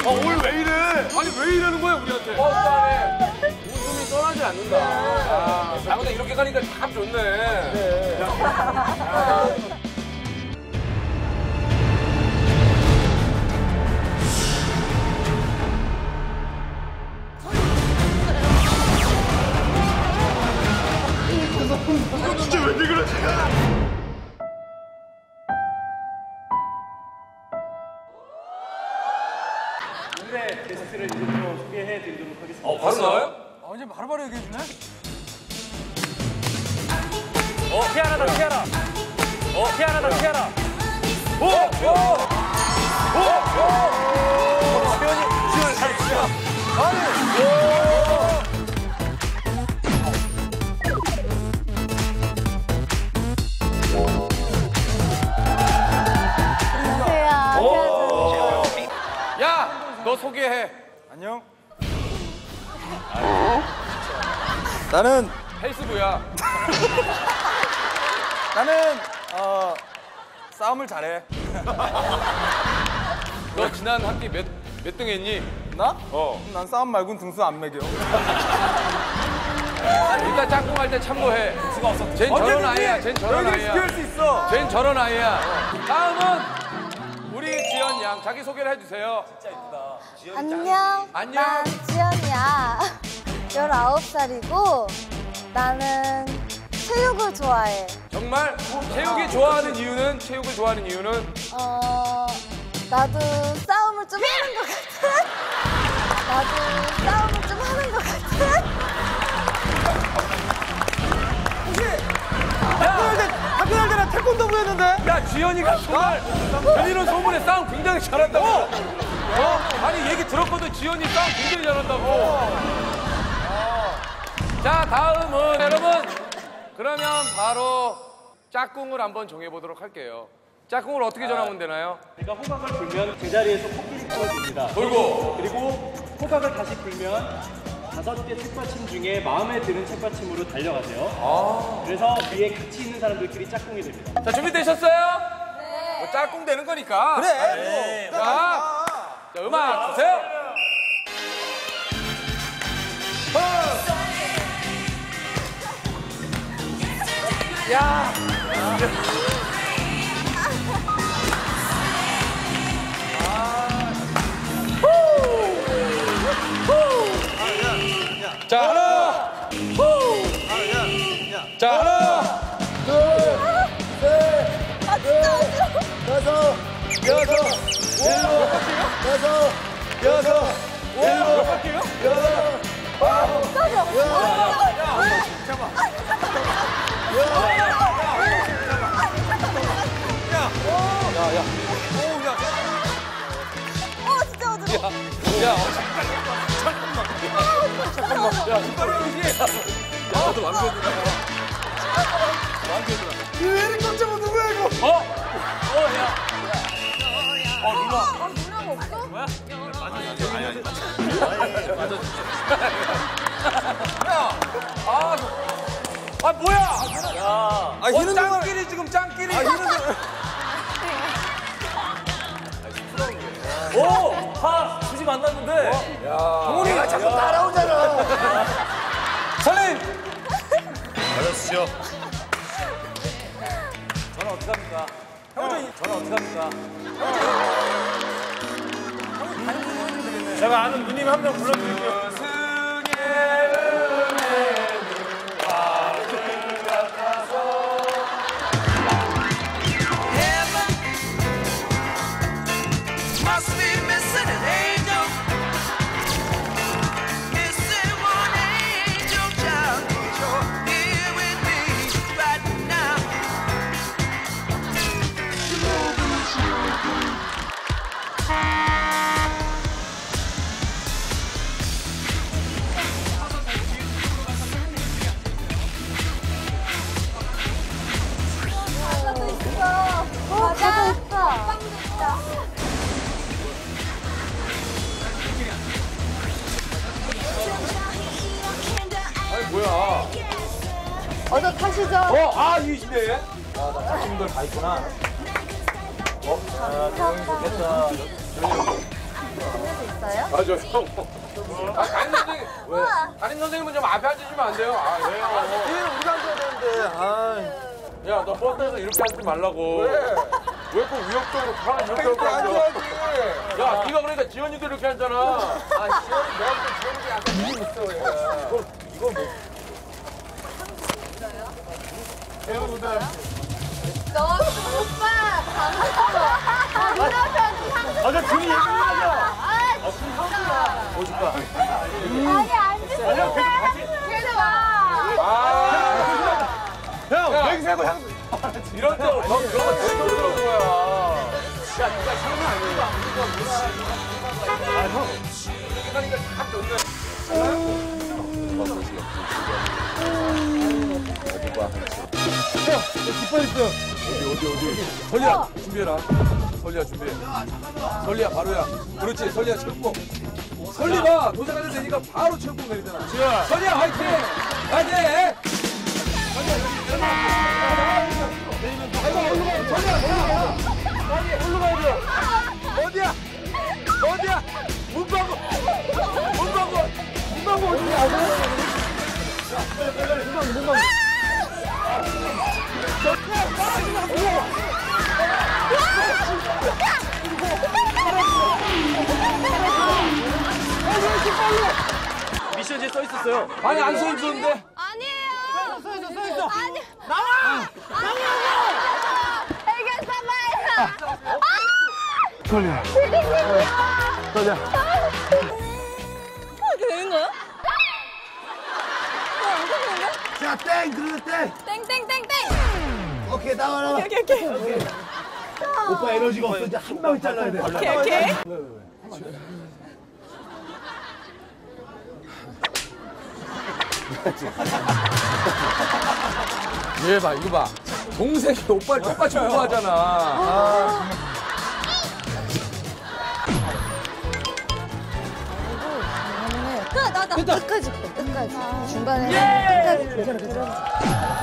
오늘 왜 이래? 아니 왜 이러는 거야 우리한테? 버스 웃음이 떠나지 않는다. 아, 근데 이렇게 가니까 참 좋네. 네. 진짜 왜 그러지? 오늘의 게스트를 이제 좀 소개해 드리도록 하겠습니다. 바로 나와요? 완전 바로바로 얘기해 주네. 피아라다, 피아라. 피아라다, 피아라. 지현이 잘 치죠? 야, 너 소개해. 안녕. 나는 헬스부야. 나는 싸움을 잘해. 너 지난 학기 몇 등 했니? 나? 난 싸움 말고는 등수 안 매겨. 일단 짝꿍할 때 참고해. 수가 없어. 쟨 저런 아이야. 쟨 저런 아이야. 지킬 수 있어. 쟨 저런 아이야. 다음은 우리 지연 양 자기 소개를 해주세요. 안녕. 안녕. 난 지연이야. 19살이고 나는 체육을 좋아해. 정말 체육이 좋아하는 이유는 나도 싸움을 좀 하는 것 같아. 나도 싸움을 좀 하는 것 같아. 학교 갈 때는 태권도부 했는데? 야 지연이가 정말 들리는 소문에 싸움 굉장히 잘한다고. 아니 얘기 들었거든. 지연이 싸움 굉장히 잘한다고. 자 다음은 여러분 그러면 바로 짝꿍을 한번 정해보도록 할게요. 짝꿍을 어떻게 정하면 되나요? 내가 호각을 불면 제자리에서 코끼리 춤을 봅니다. 돌고 그리고 호각을 다시 불면 5개 책받침 중에 마음에 드는 책받침으로 달려가세요. 그래서 위에 같이 있는 사람들끼리 짝꿍이 됩니다. 자 준비되셨어요? 네. 뭐 짝꿍 되는 거니까. 그래. 자 음악 주세요. 야. 자 하나. 자 하나. 아 진짜 어지러워. 진짜 어지러워. 너도 완벽이다. 왜 이렇게 깜짝아 누구야 이거? 누나가 없어? 뭐야? 희는 짱끼리 지금 짱끼리. 굳이 만났는데. 동훈이가 자꾸 따라오잖아. 선생님. 받아주시죠. 저는 어떻게 합니까? 저는 어떻게 합니까? 제가 아는 누님 한 명 불러드릴게요. 과자도 있어. 빵도 있다. 아니 뭐야? 어서 타시죠. 이 시대에? 친구들 다 있구나. 감사합니다. 좋겠다. 집에도 있어. 맞아요. 담임 선생님, 왜? 담임 선생님은 좀 앞에 앉으시면 안 돼요? 아, 왜요? 우리가 앉아야 되는데. 야, 너 버스에서 이렇게 앉지 말라고. 왜 꼭 위협적으로 가? 이렇게 이렇게 앉아야지. 야, 네가 그러니까 지연이도 이렇게 앉잖아. 지원이 내가 볼때 지원이 약간 힘이 있어. 이거 뭐. 너 오빠 강아지 맞아, 둘이 얘기하자. 아니 앉으세요. 계속 와. 형, 맹세고 향. 이런 데 너 그런 거 제일 들어온 거야. 야, 네가 장난 아니야. 형. 그러니까 딱 좋네. 어디? 설리야, 준비해라. 설리야, 준비해. 설리야, 바로야. 그렇지, 설리야, 체육복. 설리 봐, 도착하면 되니까 바로 체육복 내리잖아. 설리야, 화이팅! 화이팅! 어디야? 문방구 어디야? 미션지에 써 있었어요. 아니, 안 서 있었는데. 아니에요. 서 있어. 아니. 나와. 아니라고. 애견 사마야. 설리야. 설리야. 이렇게 되는 거야? 안 되는 거야? 자, 땡! 그러면 땡! 땡땡땡땡. 오케이, 나와라. 오케이. 오빠 에너지가 없어. 이제 한 방에 잘라야 돼. 오케이. 얘 봐, 이거 봐. 동생이 오빠를 똑같이 공부하잖아. 끝! 끝까지. 중간에 끝까지.